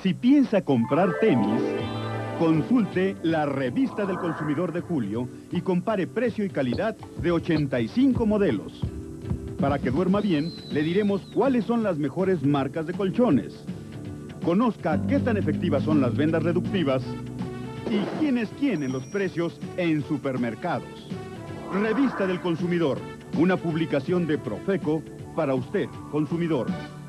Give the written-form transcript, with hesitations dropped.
Si piensa comprar tenis, consulte la Revista del Consumidor de julio y compare precio y calidad de 85 modelos. Para que duerma bien, le diremos cuáles son las mejores marcas de colchones. Conozca qué tan efectivas son las vendas reductivas y quién es quién en los precios en supermercados. Revista del Consumidor, una publicación de Profeco para usted, consumidor.